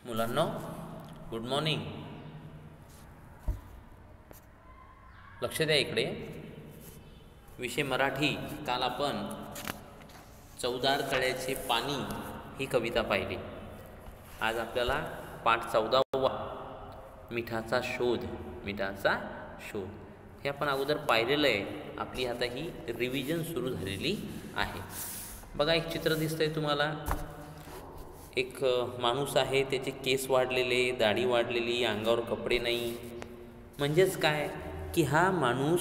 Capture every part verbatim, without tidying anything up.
मुलांनो, good morning. लक्ष द्या इकडे. विषय मराठी. काल आपण चवदार तळ्याचे पाणी ही कविता पाहिली. आज आपल्याला पाठ चौदावा मिठाचा शोध. मिठाचा शोध हे आपण अगोदर पाहिलेलं आहे. आपली आता ही रिव्हिजन सुरू झालेली आहे. बघा, एक चित्र दिसतंय तुम्हाला. एक माणूस आहे, त्याचे केस वाढलेले, दाढी वाढलेली, अंगावर कपडे नाही. म्हणजेच काय की हा माणूस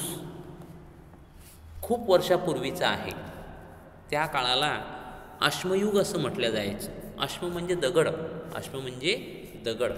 खूप वर्षापूर्वीचा आहे. त्या काळाला अश्मयुग असं म्हटलं जायचं. अश्म म्हणजे दगड. अश्म म्हणजे दगड.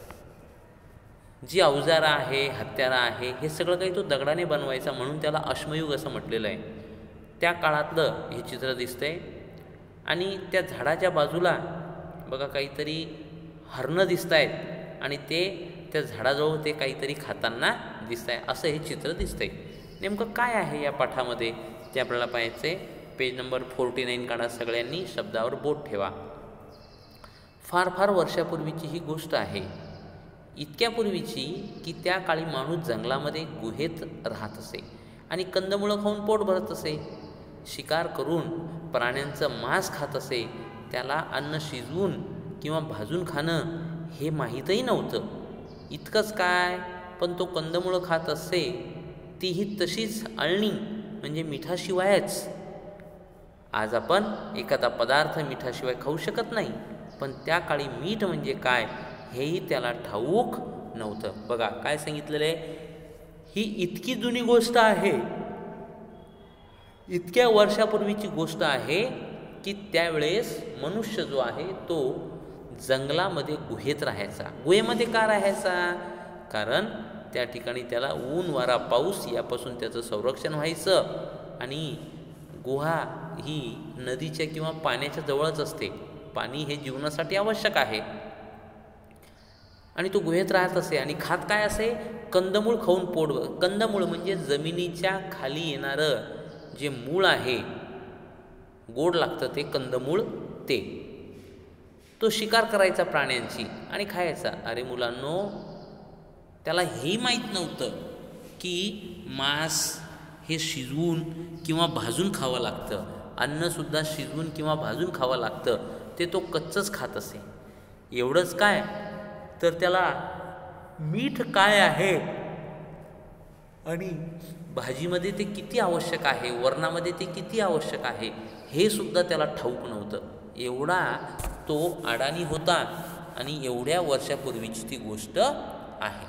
जी अवजारं आहे, हत्यारं आहे, हे सगळं काही तो दगडाने बनवायचा, म्हणून त्याला अश्मयुग असं म्हटलेलं आहे. त्या काळातलं हे चित्र दिसतंय. आणि त्या झाडाच्या बाजूला बघा काहीतरी हरणं दिसत आहेत आणि ते त्या झाडाजवळ ते काहीतरी खाताना दिसत आहे. असं हे चित्र दिसतंय. नेमकं काय आहे या पाठामध्ये ते आपल्याला पाहायचं आहे. पेज नंबर फोर्टी नाईन काढा. सगळ्यांनी शब्दावर बोट ठेवा. फार फार वर्षापूर्वीची ही गोष्ट आहे. इतक्या पूर्वीची की त्या काळी माणूस जंगलामध्ये गुहेत राहत असे आणि कंदमुळं खाऊन पोट भरत असे. शिकार करून प्राण्यांचं मांस खात असे. त्याला अन्न शिजवून किंवा भाजून खाणं हे माहीतही नव्हतं. इतकंच काय, पण तो कंदमुळं खात असे, तीही तशीच अळणी, म्हणजे मिठाशिवायच. आज आपण एखादा पदार्थ मिठाशिवाय खाऊ शकत नाही, पण त्या काळी मीठ म्हणजे काय हेही त्याला ठाऊक नव्हतं. बघा काय सांगितलेलं आहे. ही इतकी जुनी गोष्ट आहे, इतक्या वर्षापूर्वीची गोष्ट आहे की त्यावेळेस मनुष्य जो आहे तो जंगलामध्ये गुहेत राहायचा. गुहेमध्ये का राहायचा? कारण त्या ठिकाणी त्याला ऊन, वारा, पाऊस यापासून त्याचं संरक्षण व्हायचं. आणि गुहा ही नदीच्या किंवा पाण्याच्या जवळच असते. पाणी हे जीवनासाठी आवश्यक आहे. आणि तो गुहेत राहत असे आणि खात काय असे? कंदमूळ खाऊन पोट. कंदमूळ म्हणजे जमिनीच्या खाली येणारं जे मूळ आहे, गोड लागतं ते कंदमूळ. ते तो शिकार करायचा प्राण्यांची आणि खायचा. अरे मुलांनो, त्याला हेही माहीत नव्हतं की मांस हे शिजवून किंवा भाजून खावं लागतं. अन्नसुद्धा शिजवून किंवा भाजून खावं लागतं. ते तो कच्चंच खात असे. एवढंच काय, तर त्याला मीठ काय आहे आणि भाजीमध्ये ते किती आवश्यक आहे, वरणामध्ये ते किती आवश्यक आहे, हे सुद्धा त्याला ठाऊक नव्हतं. एवढा तो अडाणी होता आणि एवढ्या वर्षापूर्वीची ती गोष्ट आहे.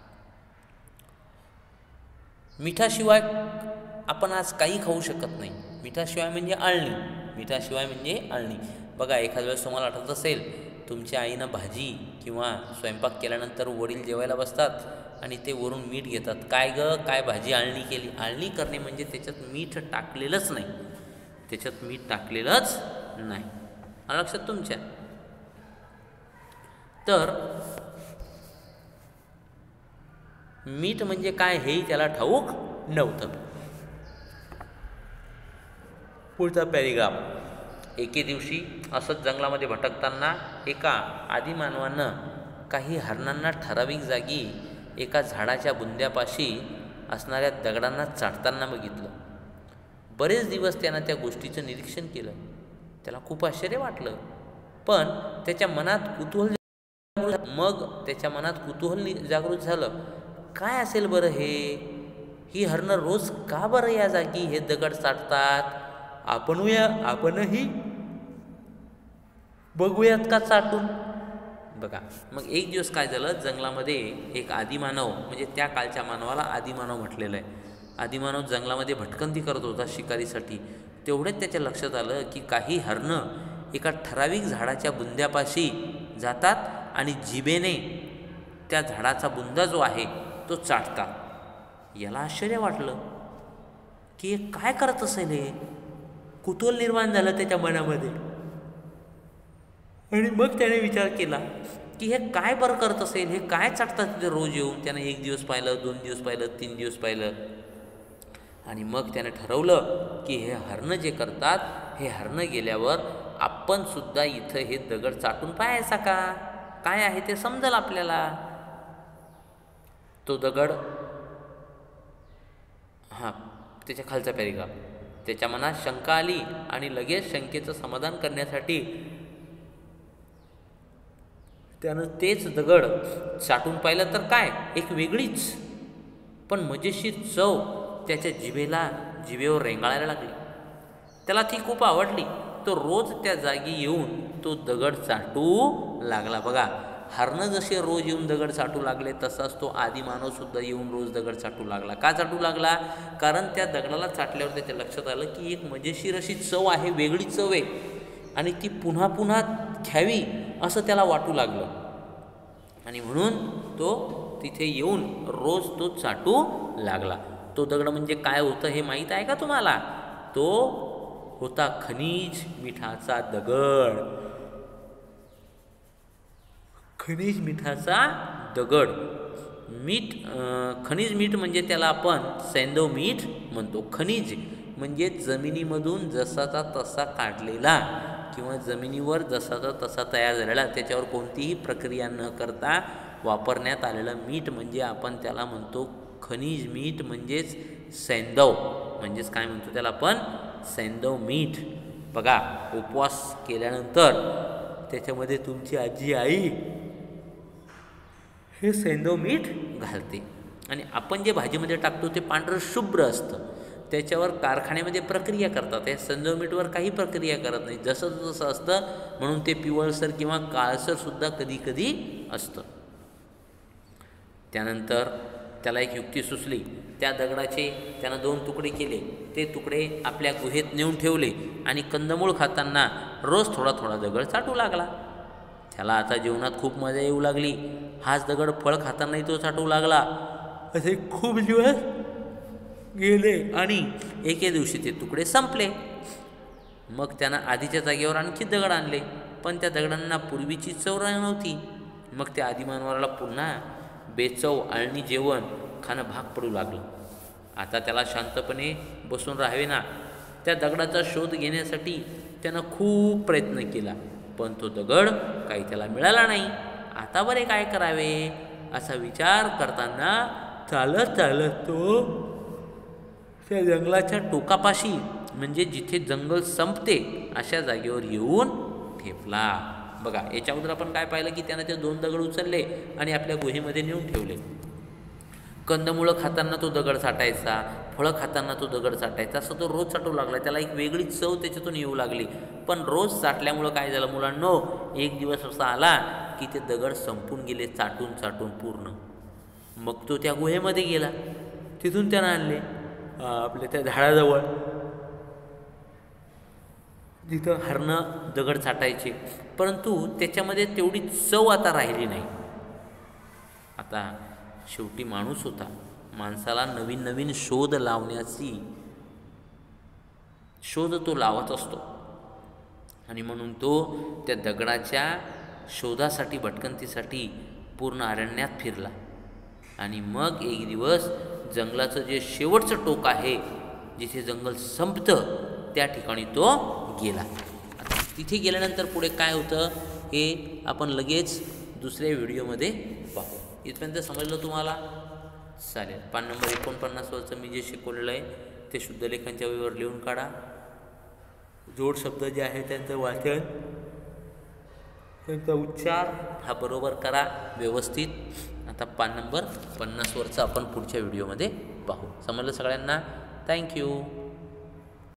मिठाशिवाय आपण आज काही खाऊ शकत नाही. मिठाशिवाय म्हणजे अळणी. मिठाशिवाय म्हणजे अळणी. बघा, एखाद्या वेळेस तुम्हाला आठवत असेल, तुमच्या आईनं भाजी किंवा स्वयंपाक केल्यानंतर वडील जेवायला बसतात आणि ते वरून मीठ घेतात. काय ग, काय भाजी अळणी केली? अळणी करणे म्हणजे त्याच्यात मीठ टाकलेलंच नाही. त्याच्यात मीठ टाकलेलंच नाही. आलं लक्षात तुमच्या? तर मीठ म्हणजे काय हेही त्याला ठाऊक नव्हतं. पुढचा पॅरेग्राफ. एके दिवशी असंच जंगलामध्ये भटकताना एका आदिमानवानं काही हरणांना ठराविक जागी एका झाडाच्या बुंद्यापाशी असणाऱ्या दगडांना चाटताना बघितलं. बरेच दिवस त्यानं त्या गोष्टीचं निरीक्षण केलं. त्याला खूप आश्चर्य वाटलं, पण त्याच्या मनात कुतूहल. मग त्याच्या मनात कुतूहल जागृत झालं. काय असेल बरं हे? ही हरणं रोज का बरं या जागी हे दगड चाटतात? आपण या आपणही बघूयात का चाटून? बघा, मग एक दिवस काय झालं, जंगलामध्ये एक आदिमानव, म्हणजे त्या काळच्या मानवाला आदिमानव म्हटलेलं आहे. आदिमानव जंगलामध्ये भटकंती करत होता शिकारीसाठी. तेवढ्यात त्याच्या लक्षात आलं की काही हरणं एका ठराविक झाडाच्या बुंद्यापाशी जातात आणि जिभेने त्या झाडाचा बुंदा जो आहे तो चाटतात. याला आश्चर्य वाटलं की हे काय करत असेल. हे कुतूहल निर्माण झालं त्याच्या मनामध्ये. आणि मग त्याने विचार केला की हे काय बरं करत असेल, हे काय चाटतात तिथे रोज येऊन. त्याने एक दिवस पाहिलं, दोन दिवस पाहिलं, तीन दिवस पाहिलं. आणि मग त्याने ठरवलं की हे हरणं जे करतात, हे हरणं गेल्यावर आपण सुद्धा इथं हे दगड चाटून पाहायचा का. काय आहे ते समजेल आपल्याला. तो दगड, हां त्याच्या खालचा पॅरेग्राफ. त्याच्या मनात शंका आली आणि लगेच शंकेचं समाधान करण्यासाठी त्यानं तेच दगड चाटून पाहिलं तर काय, एक वेगळीच पण मजेशीर चव त्याच्या जिभेला जिभेवर रेंगाळायला लागली. त्याला ती खूप आवडली. तो रोज त्या जागी येऊन तो दगड चाटू लागला. बघा, हरणं जसे रोज येऊन दगड चाटू लागले तसाच तो आदी मानवसुद्धा येऊन रोज दगड चाटू लागला. का चाटू लागला? कारण त्या दगडाला चाटल्यावर त्याच्या लक्षात आलं की एक मजेशीर अशी चव आहे, वेगळी चव आहे आणि ती पुन्हा पुन्हा घ्यावी असं त्याला वाटू लागलं. आणि म्हणून तो तिथे येऊन रोज तो चाटू लागला. तो दगड म्हणजे काय होतं हे माहीत आहे का तुम्हाला? तो होता खनिज मिठाचा दगड. खनिज मिठाचा दगड. मीठ, खनिज मीठ म्हणजे त्याला आपण सैंधव मीठ म्हणतो. खनिज म्हणजे जमिनीमधून जसाचा तसा काढलेला किंवा जमिनीवर जसाचा तसा तयार झालेला, त्याच्यावर कोणतीही प्रक्रिया न करता वापरण्यात आलेलं मीठ म्हणजे आपण त्याला म्हणतो खनिज मीठ. म्हणजेच सैंधव, म्हणजेच काय म्हणतो त्याला आपण सैंधव मीठ. बघा, उपवास केल्यानंतर त्याच्यामध्ये तुमची आजी आई हे सैंधव मीठ घालते आणि आपण जे भाजीमध्ये टाकतो ते पांढरं शुभ्र असतं. त्याच्यावर कारखान्यामध्ये प्रक्रिया करतात. या सैंधव मीठवर काही प्रक्रिया करत नाही, जसं जसं असतं म्हणून ते पिवळसर किंवा काळसरसुद्धा कधी कधी असतं. त्यानंतर त्याला एक युक्ती सुचली. त्या दगडाचे त्यानं दोन तुकडे केले. ते तुकडे आपल्या गुहेत नेऊन ठेवले आणि कंदमूळ खाताना रोज थोडा थोडा दगड चाटू लागला. त्याला आता जेवणात खूप मजा येऊ लागली. हाच दगड फळ खातानाही तो चाटू लागला. असे खूप दिवस गेले आणि एके दिवशी ते तुकडे संपले. मग त्यानं आधीच्या जागेवर आणखी दगड आणले, पण त्या दगडांना पूर्वीची चव नव्हती. मग त्या आदिमानवाला पुन्हा बेचव आळणी जेवण खाणं भाग पडू लागलं. आता त्याला शांतपणे बसून राहावे ना. त्या दगडाचा शोध घेण्यासाठी त्यानं खूप प्रयत्न केला, पण तो दगड काही त्याला मिळाला नाही. आता बरे काय करावे असा विचार करताना चालत चालत तो त्या जंगलाच्या टोकापाशी, म्हणजे जिथे जंगल संपते अशा जागेवर येऊन ठेपला. बघा, याच्या अगोदर आपण काय पाहिलं की त्यानं ते दोन दगड उचलले आणि आपल्या गुहेमध्ये नेऊन ठेवले. कंदमुळं खाताना तो दगड चाटायचा, फळं खाताना तो दगड चाटायचा, असं तो रोज चाटू लागला. त्याला एक वेगळी चव त्याच्यातून येऊ लागली. पण रोज चाटल्यामुळं काय झालं मुलांनो, एक दिवस असा आला की ते दगड संपून गेले चाटून चाटून पूर्ण. मग तो त्या गुहेमध्ये गेला. तिथून त्यानं आणले आपल्या त्या झाडाजवळ जिथं हरणं दगड चाटायचे, परंतु त्याच्यामध्ये तेवढी चव आता राहिली नाही. आता शेवटी माणूस होता. माणसाला नवीन नवीन शोध लावण्याची शोध तो लावत असतो आणि म्हणून तो त्या दगडाच्या शोधासाठी भटकंतीसाठी पूर्ण अरण्यात फिरला. आणि मग एक दिवस जंगलाचं जे शेवटचं टोक आहे, जिथे जंगल संपतं, त्या ठिकाणी तो गेला. तिथे गेल्यानंतर पुढे काय होतं हे आपण लगेच दुसऱ्या व्हिडिओमध्ये पाहू. इथपर्यंत समजलं तुम्हाला? चालेल. पान नंबर एकोणपन्नासवरचं मी जे शिकवलेलं आहे ते शुद्ध लेखांच्या वहीवर लिहून काढा. जोड शब्द जे आहे त्यांचं वाचन, त्यांचा उच्चार हा बरोबर करा व्यवस्थित. आता पान नंबर पन्नासवरचं आपण पुढच्या व्हिडिओमध्ये पाहू. समजलं सगळ्यांना? थँक्यू.